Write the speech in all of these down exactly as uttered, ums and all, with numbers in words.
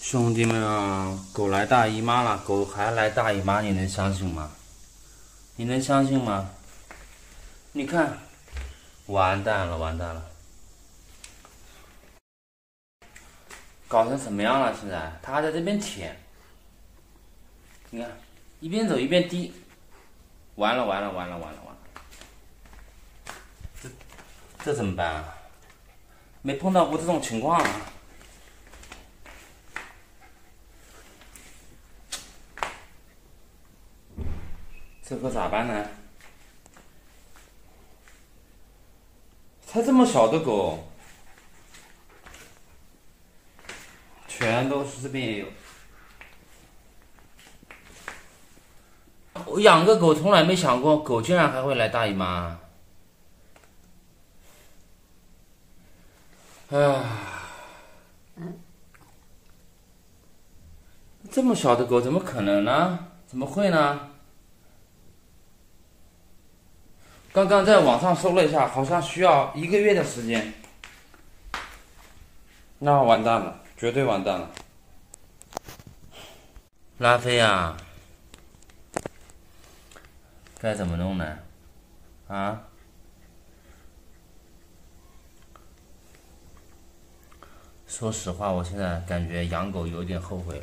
兄弟们啊，狗来大姨妈了，狗还来大姨妈，你能相信吗？你能相信吗？你看，完蛋了，完蛋了，搞成什么样了？现在它还在这边舔，你看，一边走一边滴，完了完了完了完了完了，这这怎么办啊？没碰到过这种情况啊。这可咋办呢？才这么小的狗，全都是这边也有。我养个狗从来没想过，狗竟然还会来大姨妈。啊，这么小的狗怎么可能呢？怎么会呢？刚刚在网上搜了一下，好像需要一个月的时间。那完蛋了，绝对完蛋了。拉菲啊，该怎么弄呢？啊？说实话，我现在感觉养狗有点后悔了。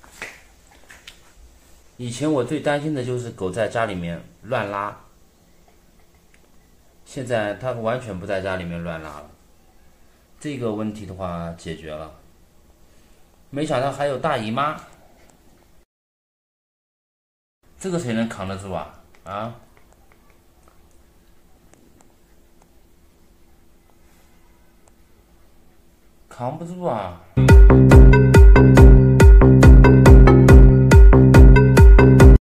以前我最担心的就是狗在家里面乱拉，现在它完全不在家里面乱拉了。这个问题的话解决了，没想到还有大姨妈，这个谁能扛得住啊？啊？扛不住啊！